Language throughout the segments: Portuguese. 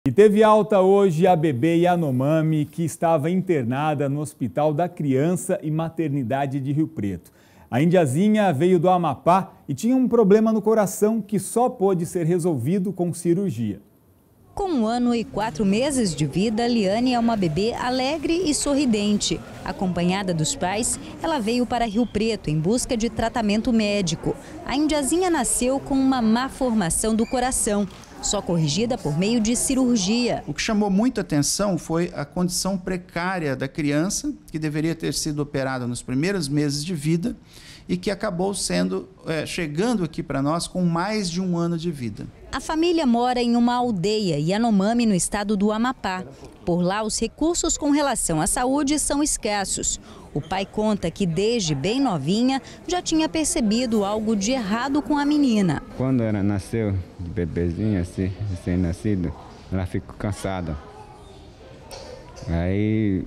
E teve alta hoje a bebê Yanomami, que estava internada no Hospital da Criança e Maternidade de Rio Preto. A indiazinha veio do Amapá e tinha um problema no coração que só pôde ser resolvido com cirurgia. Com 1 ano e 4 meses de vida, Liane é uma bebê alegre e sorridente. Acompanhada dos pais, ela veio para Rio Preto em busca de tratamento médico. A indiazinha nasceu com uma má formação do coração, só corrigida por meio de cirurgia. O que chamou muita atenção foi a condição precária da criança, que deveria ter sido operada nos primeiros meses de vida e que acabou chegando aqui para nós com mais de 1 ano de vida. A família mora em uma aldeia, Yanomami, no estado do Amapá. Por lá, os recursos com relação à saúde são escassos. O pai conta que desde bem novinha já tinha percebido algo de errado com a menina. Quando ela nasceu, de bebezinha, assim, recém-nascido, ela ficou cansada. Aí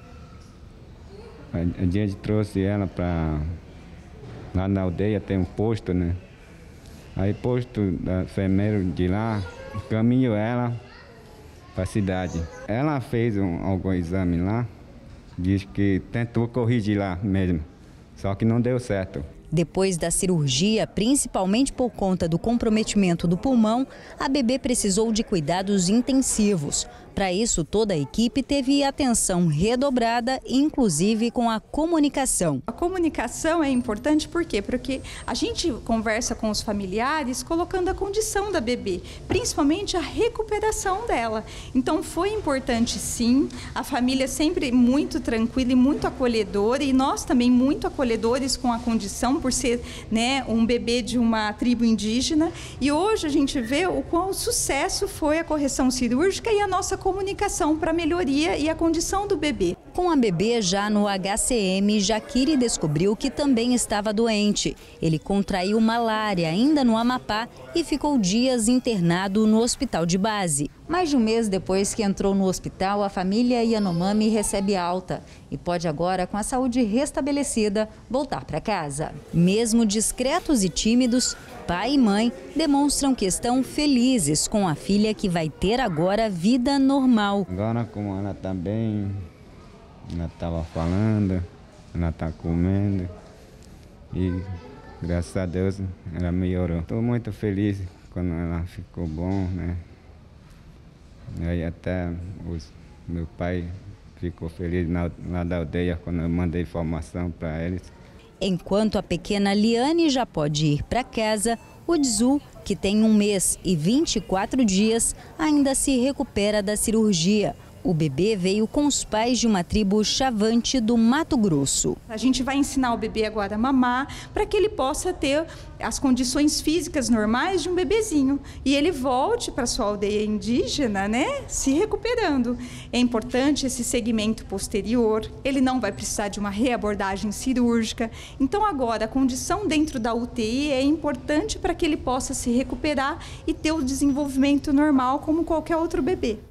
a gente trouxe ela para... Lá na aldeia tem um posto, né? Aí posto da enfermeira de lá, caminhou ela para a cidade. Ela fez algum exame lá, diz que tentou corrigir lá mesmo, só que não deu certo. Depois da cirurgia, principalmente por conta do comprometimento do pulmão, a bebê precisou de cuidados intensivos. Para isso, toda a equipe teve atenção redobrada, inclusive com a comunicação. A comunicação é importante por quê? Porque a gente conversa com os familiares colocando a condição da bebê, principalmente a recuperação dela. Então foi importante sim, a família sempre muito tranquila e muito acolhedora, e nós também muito acolhedores com a condição, por ser, né, um bebê de uma tribo indígena. E hoje a gente vê o quão sucesso foi a correção cirúrgica e a nossa comunicação para a melhoria e a condição do bebê. Com a bebê já no HCM, Jaquire descobriu que também estava doente. Ele contraiu malária ainda no Amapá e ficou dias internado no hospital de base. Mais de 1 mês depois que entrou no hospital, a família Yanomami recebe alta e pode agora, com a saúde restabelecida, voltar para casa. Mesmo discretos e tímidos, pai e mãe demonstram que estão felizes com a filha que vai ter agora vida normal. Agora, como ela está bem, ela estava falando, ela está comendo e, graças a Deus, ela melhorou. Estou muito feliz quando ela ficou bom, né? Aí até meu pai ficou feliz lá da aldeia quando eu mandei informação para eles. Enquanto a pequena Liane já pode ir para casa, o Dzu, que tem 1 mês e 24 dias, ainda se recupera da cirurgia. O bebê veio com os pais de uma tribo Chavante do Mato Grosso. A gente vai ensinar o bebê agora a mamar para que ele possa ter as condições físicas normais de um bebezinho. E ele volte para sua aldeia indígena, né, se recuperando. É importante esse segmento posterior, ele não vai precisar de uma reabordagem cirúrgica. Então agora a condição dentro da UTI é importante para que ele possa se recuperar e ter o desenvolvimento normal como qualquer outro bebê.